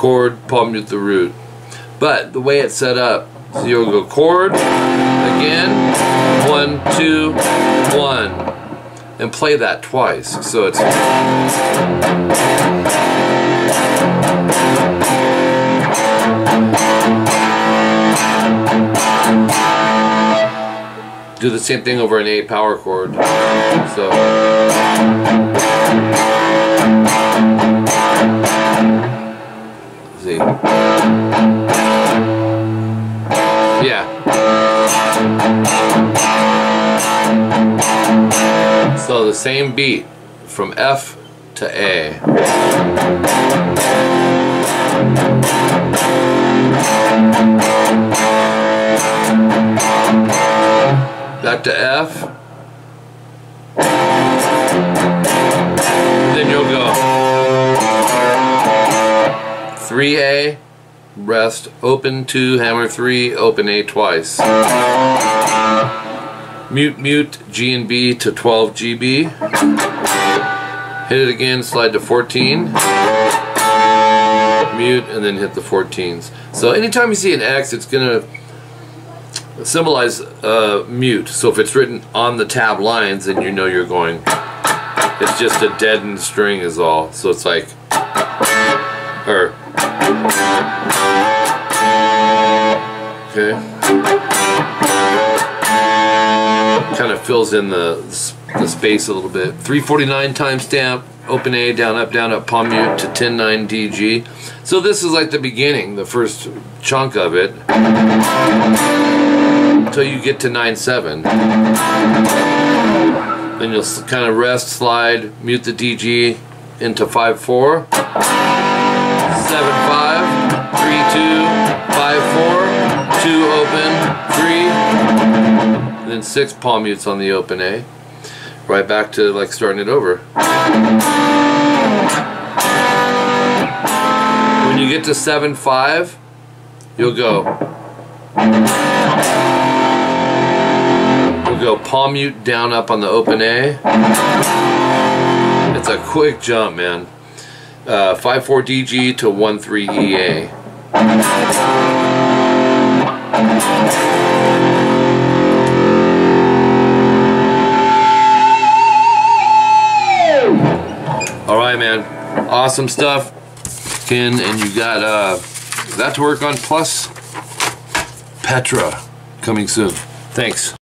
chord, palm mute the root. But the way it's set up, so you'll go chord, again, 1, 2, 1, and play that twice. So it's do the same thing over an A power chord. So see. Yeah. So the same beat from F to A. Back to F. Then you'll go 3A, rest, open 2, hammer 3, open A twice. Mute, mute, G and B to 12 GB. Hit it again, slide to 14. Mute, and then hit the 14s. So anytime you see an X, it's going to symbolize mute. So if it's written on the tab lines, then you know you're going. It's just a deadened string is all. So it's like, or, okay. Kind of fills in the space a little bit. 349 timestamp, open A, down, up, palm mute to 10-9 DG. So this is like the beginning, the first chunk of it, until you get to 9-7. Then you'll kind of rest, slide, mute the DG into 5-4, 7-5, 3-2, 5-4, 2 open, 3, then 6 palm mutes on the open A. Right back to like starting it over. When you get to 7-5, you'll go. You'll go palm mute down up on the open A. It's a quick jump, man. 5-4 DG to 1-3 EA. Alright, man. Awesome stuff. And you got that to work on, plus Petra coming soon. Thanks.